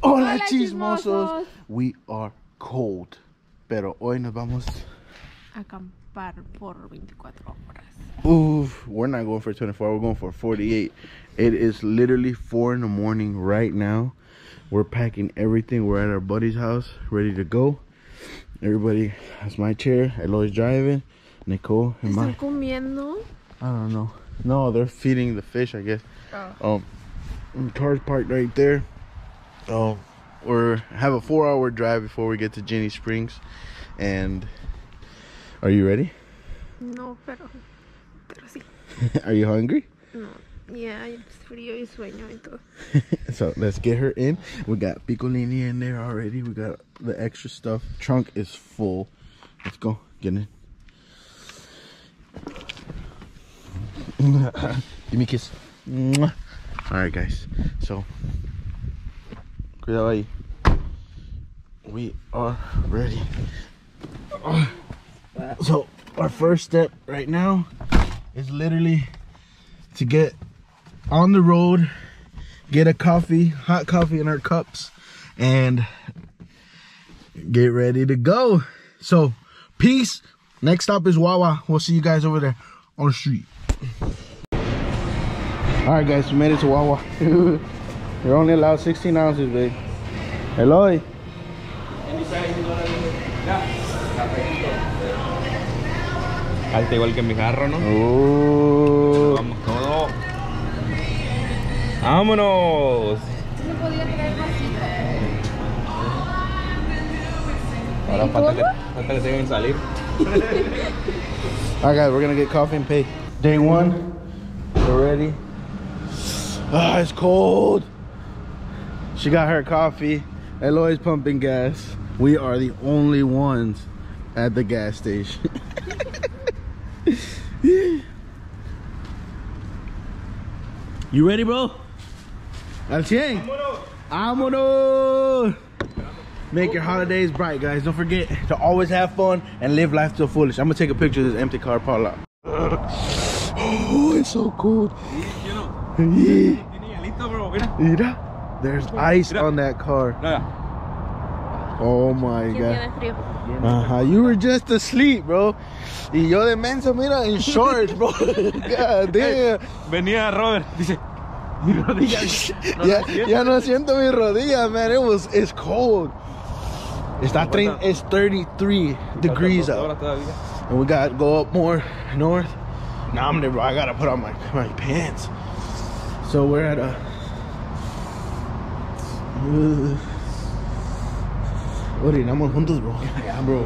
Hola chismosos. We are cold. Pero hoy nos vamos a acampar por 24 horas. Oof, we're not going for 24, we're going for 48. It is literally 4 in the morning right now. We're packing everything. We're at our buddy's house, ready to go. Everybody has my chair. Eloy's driving. Nicole and ¿Están comiendo? I don't know. No, they're feeding the fish, I guess. Oh. The car's parked right there. We have a 4-hour drive before we get to Ginny Springs. And are you ready? No, pero sí. Are you hungry? No, yeah, es frío y sueño y todo. So let's get her in. We got picolini in there already. We got the extra stuff. Trunk is full. Let's go. Get in. Give me a kiss. All right, guys. So, cuidado ahí. We are ready. So, our first step right now is literally to get on the road, get a coffee, hot coffee in our cups, and get ready to go. So, peace. Next stop is Wawa. We'll see you guys over there on the street. Alright guys, we made it to Wawa. You're only allowed 16 ounces, babe. Eloy. Alta igual que en mi carro, ¿no? Vamos todos. ¡Vámonos! No podía traer vasito. Ahora falta que se deben salir. Alright guys, we're gonna get coffee and pay. Day 1, we're ready. Ah, it's cold. She got her coffee. Eloy's pumping gas. We are the only ones at the gas station. You ready, bro? Al 100. Vámonos. Make your holidays bright, guys. Don't forget to always have fun and live life to the fullest. I'm gonna take a picture of this empty car park lot. Oh, it's so cold. Mira, there's ice on that car. Oh my god. You were just asleep, bro. Y yo de menso, mira, in shorts, bro. God damn. Venía Robert, dice, mi rodilla. Ya no siento mi rodilla, man. It's cold. It's 33 degrees out. And we gotta go up more north. Nah, I gotta put on my pants. So we're at a orinamos juntos, bro. Yeah, bro.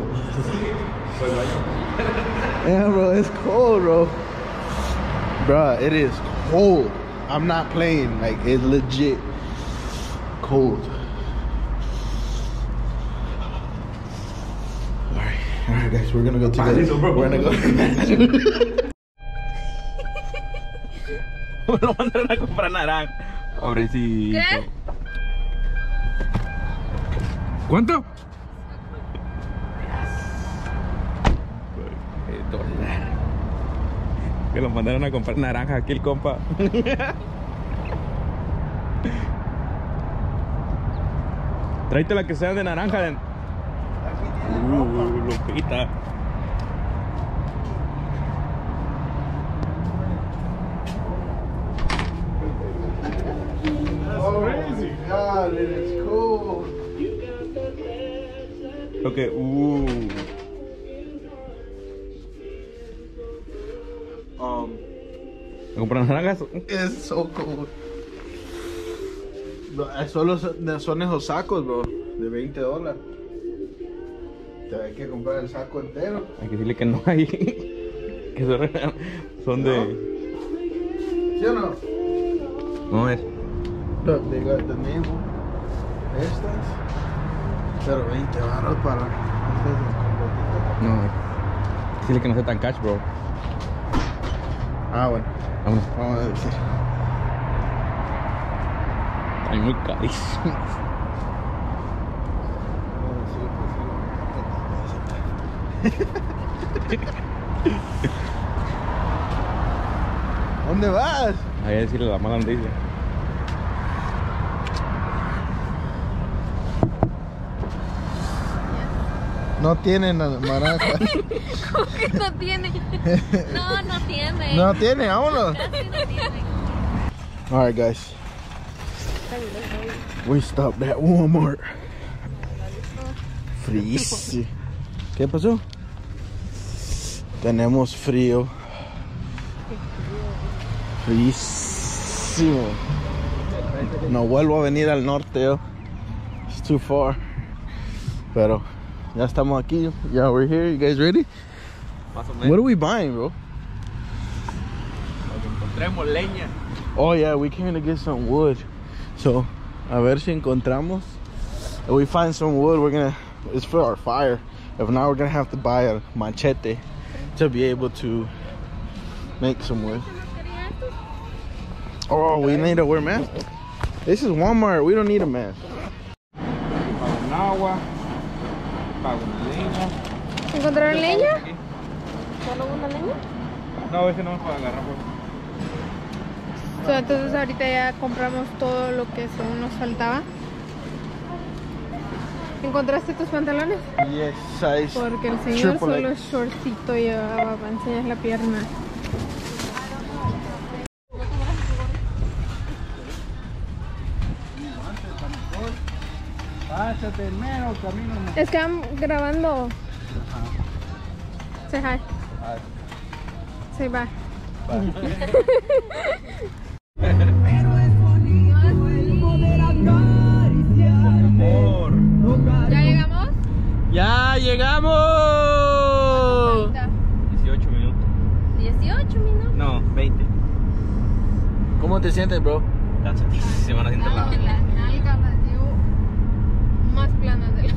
Yeah, bro, it's cold, bro. Bruh, it is cold. I'm not playing. Like, it's legit cold. Alright guys, we're gonna go together. We're gonna go. Lo mandaron a comprar naranja. Pobrecito. ¿Qué? ¿Cuánto? Que lo mandaron a comprar naranja aquí el compa. Tráete la que sea de naranja. Lupita. Crazy. God, it is cold. Okay, ¿comprar naranjas? It's so cold. Solo son esos sacos, bro, de $20. Hay que comprar el saco entero. Hay que decirle que no hay. Que son de... ¿Sí o no? No es. Look, they got the name. Estas. Pero 20 baros para... No. Decirle que no sea tan cash, bro. Ah, bueno. Vámonos. Vamos a decir. Ay, muy carísimo. ¿Dónde vas? Hay que decirle la mala noticia. No tiene naranja. ¿Cómo que no tiene? No, no tiene. No tiene, vámonos. Casi no tiene. Alright guys. We stopped at Walmart. Frío. ¿Qué pasó? Tenemos frío. Frísimo. No vuelvo a venir al norte yo. It's too far. Pero ya estamos aquí. Yeah, we're here. You guys ready? Más o What menos. are we buying, bro? Encontremos leña. Oh yeah, we came to get some wood. So, a ver si encontramos. If we find some wood, it's for our fire. If not, we're gonna have to buy a machete to be able to make some wood. Oh, we need to wear masks. This is Walmart. We don't need a mask. Pago un agua. Pago una leña. ¿Encontraron leña? ¿Solo una leña? No, a veces no me puedo agarrar. So, entonces ahorita ya compramos todo lo que según nos faltaba. ¿Encontraste tus pantalones? Yes, size. Porque el señor triple solo X. shortcito llevaba para enseñar la pierna. Pásate, mero camino. Están grabando. Say hi. Say bye. Amor. ¿Ya llegamos? ¡Ya llegamos! Ahorita. 18 minutos. 18 minutos. No, 20. ¿Cómo te sientes, bro? Cansadísima la gente. Las nalgas las llevo más planas de la.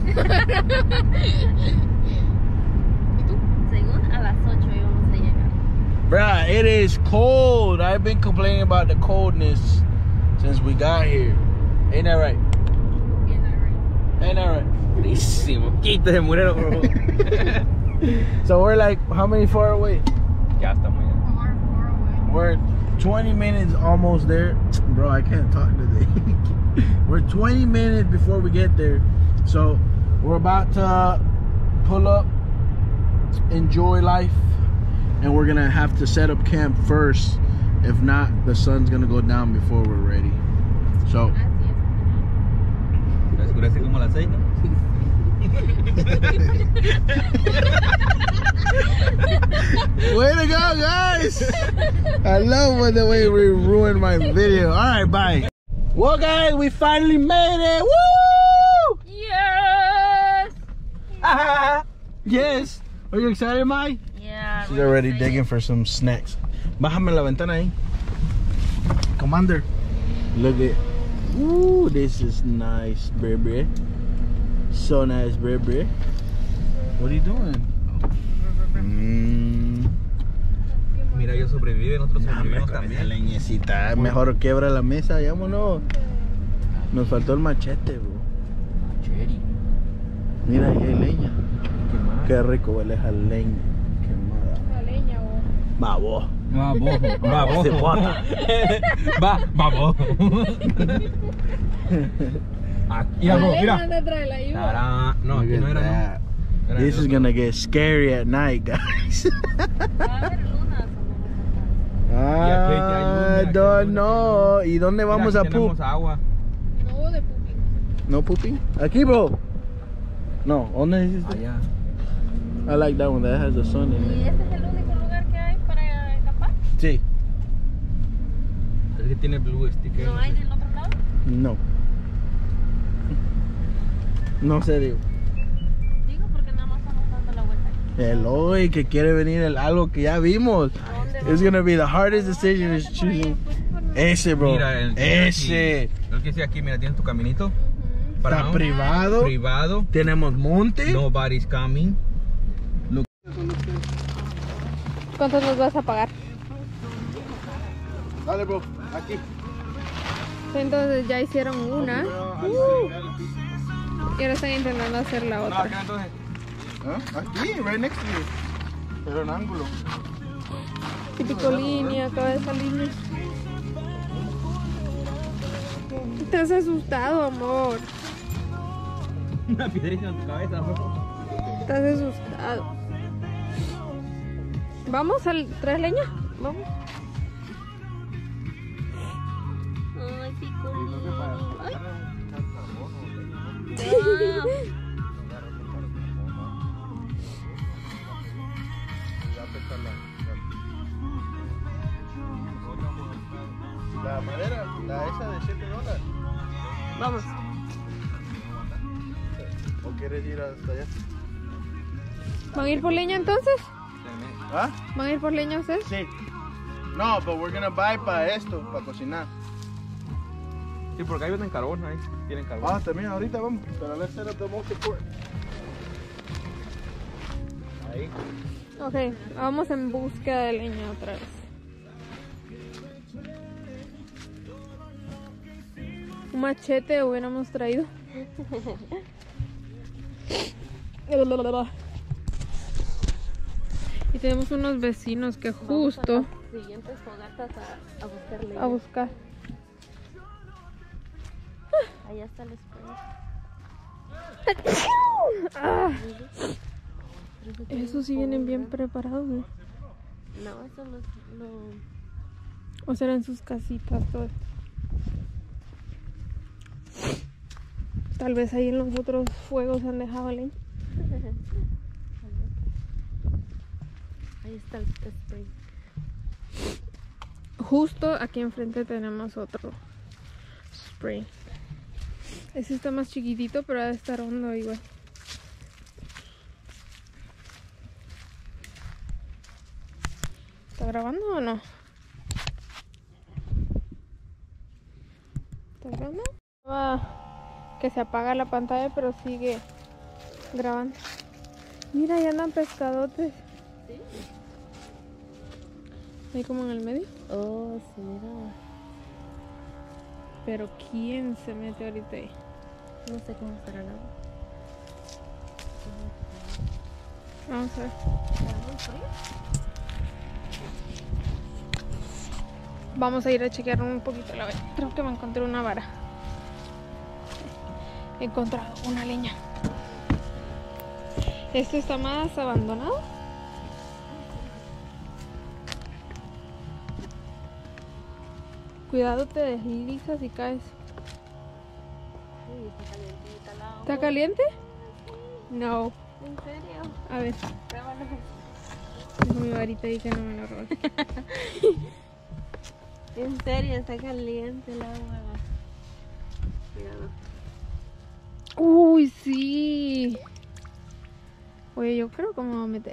¿Y tú? Según a las 8 íbamos a llegar. Bruh, it is cold. I've been complaining about the coldness since we got here. Ain't that right? Ain't that right? Durísimo. Quítese, murero, bro. So we're like, how many far away? Ya estamos ya. Far away. We're 20 minutes almost there. Bro, I can't talk today. We're 20 minutes before we get there. So we're about to pull up, enjoy life, and we're gonna have to set up camp first. If not, the sun's gonna go down before we're ready. So Oscurece como a las 6, ¿no? way to go, guys! I love the way we ruined my video. All right, bye. Well, guys, we finally made it. Woo! Yes! Yes. Are you excited, Mai? Yeah. She's already digging for some snacks. Bájame la ventana ahí. Commander. Look at. Ooh, this is nice, baby. So nice, baby. What are you doing? Mira, ellos sobreviven, nosotros sobrevivimos Esa también. leñecita. Mejor quiebra la mesa, vámonos. Nos faltó el machete, bro. Cherry. Mira, ahí hay leña. Qué rico huele esa leña quemada. La leña, o. Babo. Vamos, vamos. Se bota. Vamos. Aquí algo, La mira. leña detrás de la ayuda. Tará. No, Look aquí at no era, that. no. Era This el is otro. gonna get scary at night, guys. Va a haber lunas o no. I mira, don't know. ¿Y dónde Mira, vamos aquí a poop? tenemos agua. No, de pupi. No pooping? Aquí, bro. No, ¿dónde es este? Allá. I like that one that has the sun in ¿Y it. este es el único lugar que hay para acampar? Sí. Es que tiene blue sticker. ¿No hay del otro lado? No. No sé, digo. Digo porque nada más estamos dando la vuelta. El hoy que quiere venir algo que ya vimos. ¿A dónde It's vamos? gonna be the hardest decision is Quédate por ahí, choosing. pues, por- Ese, bro. Mira, el Ese. El que dice aquí, mira, tienes tu caminito. Ujú. Está un- privado. Privado. Tenemos monte. Nobody's coming. ¿Cuánto nos vas a pagar? Dale, bro. Aquí. Entonces ya hicieron una y ahora están intentando hacer la otra. entonces. ¿Ah? Aquí, right next to you. Pero en ángulo. Típico línea, acaba de salir. Estás asustado, amor. Una piedrita en tu cabeza, bro. Estás asustado. ¿Vamos al traer leña? Vamos. Ay, picolín. Ay. La madera, esa de $7. Vamos. ¿O quieres ir hasta allá? ¿Van a ir por leña entonces? ¿Ah? ¿Van a ir por leña ustedes? Sí. No, but we're gonna buy para esto, para cocinar. Sí, porque ahí venden carbón, ahí tienen carbón. Ah, también ahorita vamos. Pero let's set up the most important. Ahí. Ok, vamos en búsqueda de leña otra vez. Un machete hubiéramos traído. Y tenemos unos vecinos que justo Vamos a las siguientes fogatas a buscar leña. a buscar. Allá está el spray. Ah, esos sí vienen bien preparados, ¿eh? No, eso lo... O será en sus casitas todo esto. Tal vez ahí en los otros fuegos han dejado leña. Ahí está el spray. Justo aquí enfrente tenemos otro spray. Ese está más chiquitito, pero ha de estar hondo igual. ¿Está grabando o no? ¿Está grabando? Que se apaga la pantalla, pero sigue grabando. Mira, ahí andan pescadotes. ¿Sí? Ahí como en el medio. Oh, sí, mira. Pero ¿quién se mete ahorita ahí? No sé cómo estará el agua. Vamos a ver. ¿Estará muy frío? Vamos a ir a chequear un poquito la vara. Creo que me encontré una vara. He encontrado una leña. Esto está más abandonado. Cuidado, te deslizas y caes. Uy, está calientita el agua. ¿Está caliente? No. ¿En serio? A ver, Pruébalo. dejo mi varita ahí que no me la robe. En serio, está caliente el agua. Cuidado. Uy, sí. Oye, yo creo que me voy a meter.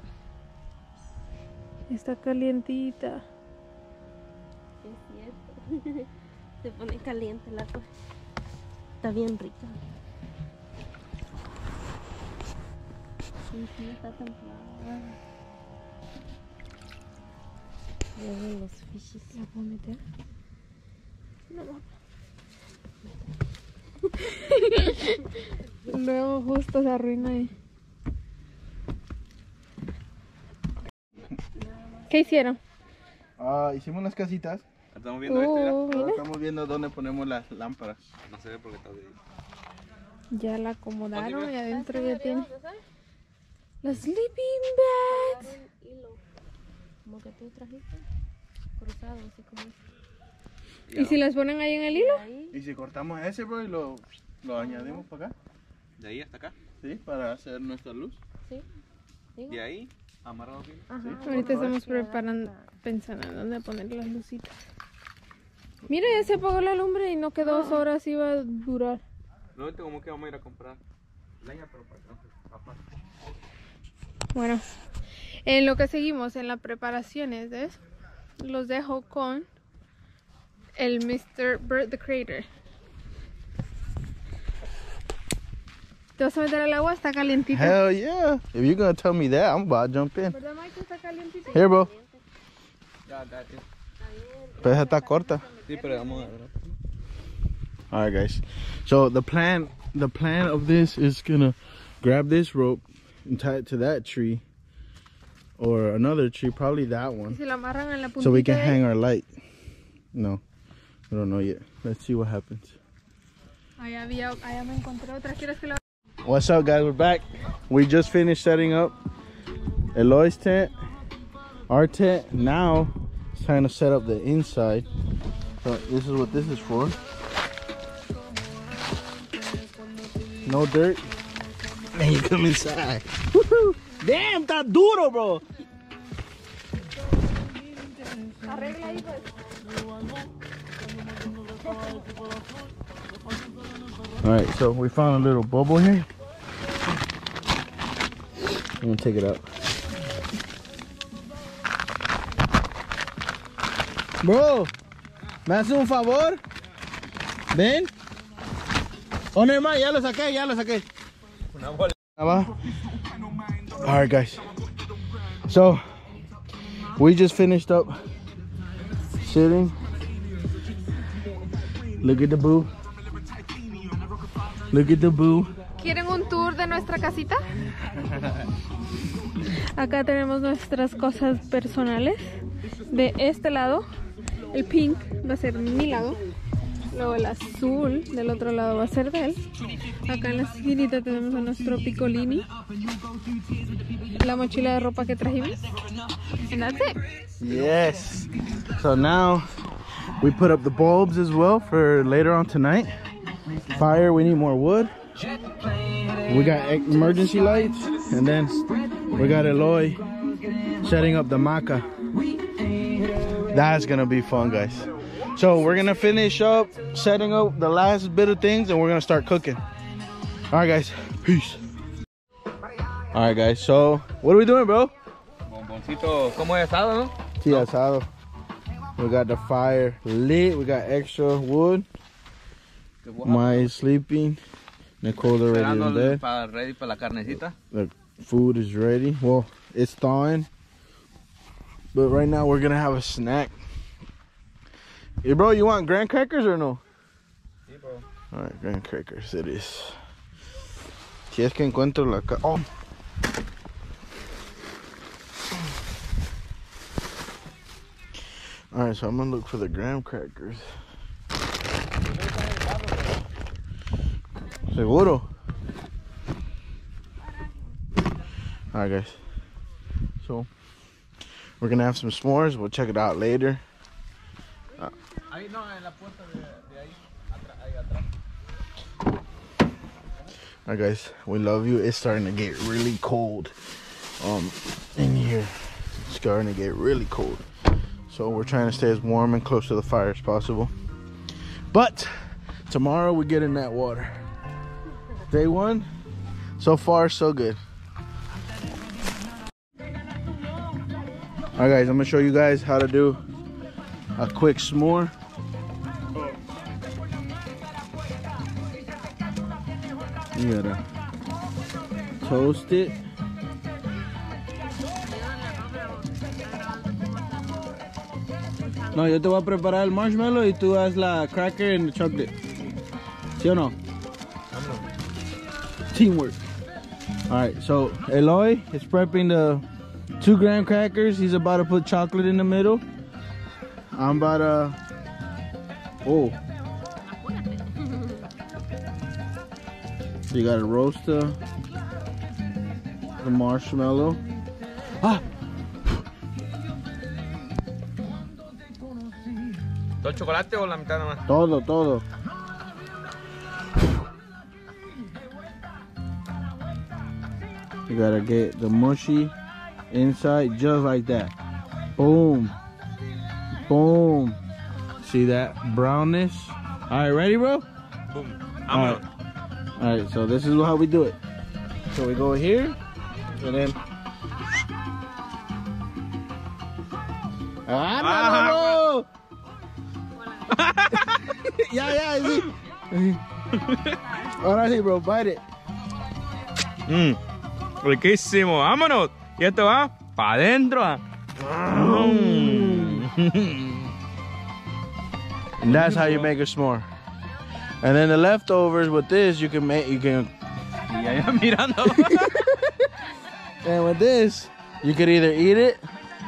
Está calientita. Es cierto. Se pone caliente el agua. Está bien rica. Sí, sí, está templada. Miren los fishes. ¿La puedo meter? No. Luego justo se arruina ahí. ¿Qué hicieron? Hicimos unas casitas. Estamos viendo esto, mira. Ahora Mira, estamos viendo dónde ponemos las lámparas. No se ve porque está de... ya la acomodaron ¿Dónde y ves? adentro ya tiene ¿Sabes? las sleeping bags. Un hilo. Como que tú trajiste. Cruzado, así como este. ¿Y si las ponen ahí en el hilo? Ahí. Y si cortamos ese, bro, y lo añadimos para acá, De ahí hasta acá. ¿sí? Para hacer nuestra luz. Sí. Digo. De ahí, amarrado bien. Ajá. Sí. Ahorita estamos preparando, pensando en dónde poner las lucitas. Mira, ya se apagó la lumbre y no que 2 horas iba a durar. No, ahorita como que vamos a ir a comprar leña, pero para acá. Aparte. Bueno, en lo que seguimos en las preparaciones de eso, los dejo con el Mr. Bird the Creator. ¿Te vas a meter al agua? Está calientito. Hell yeah. If you're gonna tell me that, I'm about to jump in. ¿Verdad, Mike? Está calientito. Here, bro. Ya, ya. Pero esa está corta. Sí, pero vamos a ver. All right, guys. So the plan of this is gonna grab this rope and tie it to that tree or another tree, probably that Y one, se la amarran en la puntita so we can de- hang our light. No, we don't know yet. Let's see what happens. Allá me encontré otra. ¿Quieres que la... What's up, guys? We're back. We just finished setting up Eloy's tent, our tent. Now it's time to set up the inside. So this is what this is for. No dirt. And you come inside. Woohoo! Damn, está duro, bro. All right, so we found a little bubble here. I'm gonna take it out. Bro, ¿me hace un favor? Ven. Oh, never mind, ya lo saqué. All right, guys. So, we just finished up sitting. Look at the boo. Look at the boo. ¿Quieren un tour de nuestra casita? Acá tenemos nuestras cosas personales. De este lado, el pink va a ser mi lado. Luego el azul del otro lado va a ser de él. Acá en la esquinita tenemos a nuestro picolini. La mochila de ropa que trajimos. And that's it. Yes. So now we put up the bulbs as well for later on tonight. Fire, we need more wood. We got emergency lights, and then we got Eloy setting up the maca. That's gonna be fun, guys. So we're gonna finish up setting up the last bit of things, and we're gonna start cooking. All right, guys, peace. All right, guys, so what are we doing, bro? Bomboncito, como es asado, ¿no? Sí, asado. We got the fire lit. We got extra wood. Maya is sleeping. Nicole's already in bed. Ready para la carnecita. The food is ready. Well, it's thawing. But right now we're gonna have a snack. Hey, bro, you want graham crackers or no? Sí, bro. All right, graham crackers it is. Si es que encuentro la oh. All right, so I'm gonna look for the graham crackers. Seguro. All right, guys. So we're gonna have some s'mores. We'll check it out later. Alright, guys, we love you. It's starting to get really cold in here. It's starting to get really cold, so we're trying to stay as warm and close to the fire as possible. But tomorrow we get in that water. Day one, so far so good. Alright, guys, I'm gonna show you guys how to do a quick s'more. You gotta toast it. No, yo te voy a preparar el marshmallow y tú haz la cracker and the chocolate. ¿Sí o no? Teamwork. Alright, so Eloy is prepping the 2 graham crackers. He's about to put chocolate in the middle. I'm about to... Oh. So you gotta roast the marshmallow. Ah! ¿Todo el chocolate o la mitad nada más? Todo, todo. You gotta get the mushy inside just like that. Boom. Boom. See that brownness? Alright, ready, bro? Boom. Alright. Alright, so this is how we do it. So we go here, and then... ¡Ah, Ya, sí. Ahora sí, bro, bite it. Riquísimo, vámonos. Y esto va para adentro. And that's how you make a s'more. And then the leftovers with this, you can make, mirando. And with this, you could either eat it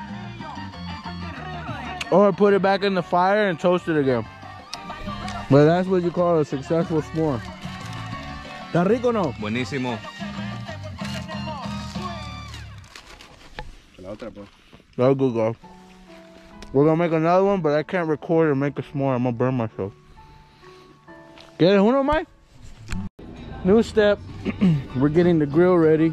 or put it back in the fire and toast it again. But that's what you call a successful s'more. ¿Está rico o no? Buenísimo. La otra, pues. That's good, guys. We're gonna make another one, but I can't record or make a s'more. I'm gonna burn myself. ¿Quieres uno, Mike? New step. We're getting the grill ready.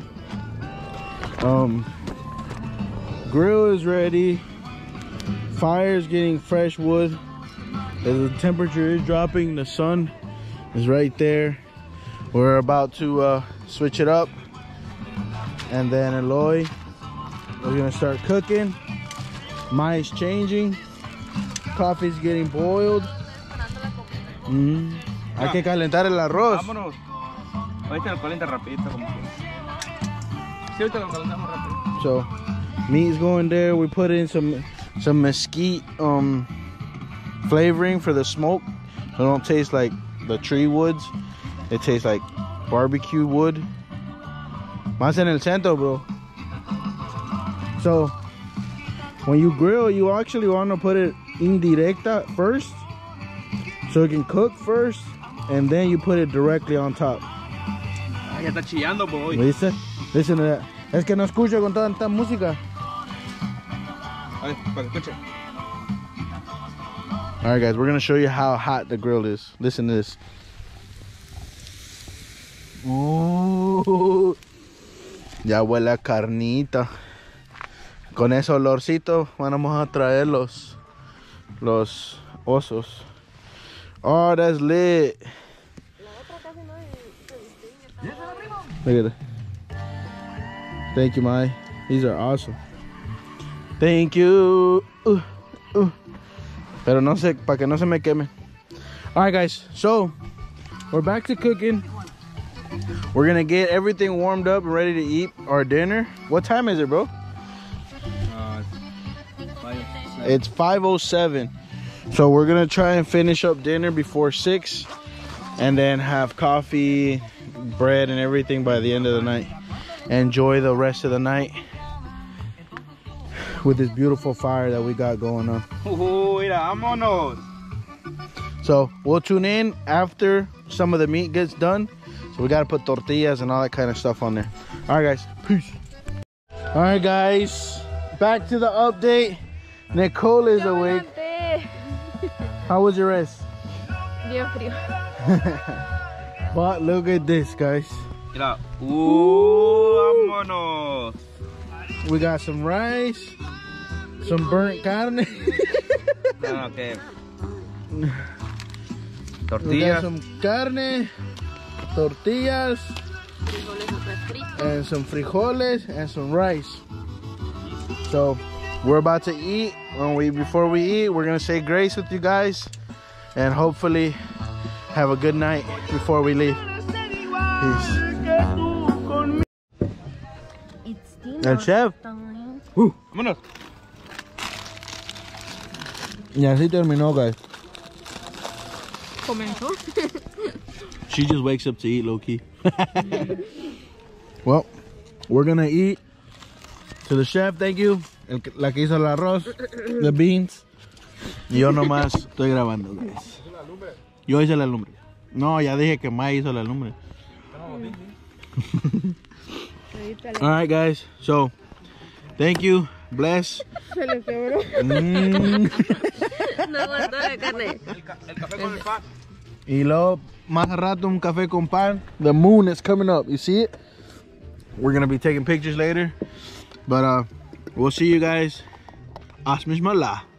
Grill is ready. Fire is getting fresh wood. As the temperature is dropping, the sun is right there. We're about to switch it up, and then Eloy, we're gonna start cooking. Mine's changing. Coffee's getting boiled. Hay que calentar el arroz. Vámonos. Ahorita lo calienta rapidito como que. Sí, ahorita lo calentamos rápido. So, meat's going there. We put in some mesquite flavoring for the smoke. So it don't taste like the tree woods. It tastes like barbecue wood. Más en el centro, bro. So, when you grill, you actually want to put it indirecta first, so it can cook first, and then you put it directly on top. Ya está chillando, boy. ¿Viste? Listen to that. Es que no escucho con tanta música. A ver, para que escuche. All right, guys, we're gonna show you how hot the grill is. Listen to this. Ooh, ya huele a carnita. Con ese olorcito vamos a traer los osos. Oh, that's lit. Look at it. Thank you, Mai. These are awesome. Thank you. Pero no sé, para que no se me queme. All right, guys. So we're back to cooking. We're gonna get everything warmed up and ready to eat our dinner. What time is it, bro? It's 5:07. So we're gonna try and finish up dinner before 6, and then have coffee, bread, and everything by the end of the night. Enjoy the rest of the night with this beautiful fire that we got going on. Mira, vámonos. So we'll tune in after some of the meat gets done. So we gotta put tortillas and all that kind of stuff on there. All right, guys, peace. All right, guys, back to the update. Nicole is awake. How was your rest? Bien frío. But look at this, guys. Mira. Vámonos. We got some rice, some burnt carne. Okay. We got Tortillas. some carne, tortillas, and some frijoles and some rice. So we're about to eat. Before we eat, we're gonna say grace with you guys, and hopefully have a good night before we leave. Peace. It's El chef. time. Vámonos. Y así terminó, guys. Comenzó. She just wakes up to eat, low-key. Well, we're gonna eat. To the chef, thank you. La que hizo el arroz, the beans. Y yo nomás estoy grabando, guys. Yo hice la lumbre. No, ya dije que Mai hizo la lumbre. Alright, guys. So, thank you. Bless. Se le quebró. No aguantó la carne. El café con el pan. Y luego, más rato, un café con pan. The moon is coming up. You see it? We're gonna be taking pictures later. But we'll see you guys. Asmismallah.